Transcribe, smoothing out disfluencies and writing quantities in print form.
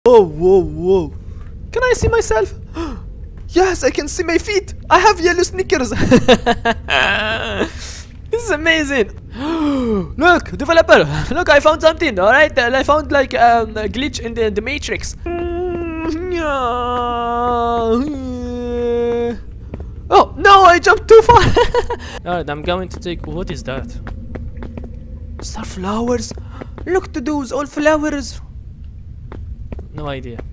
Whoa, whoa, whoa. Can I see myself? Yes, I can see my feet. I have yellow sneakers. This is amazing. Look, developer. Look, I found something. All right, I found like a glitch in the matrix. Oh no, I jumped too far. Alright, I'm going to take. What is that? Star flowers. Look to those, all flowers. No idea.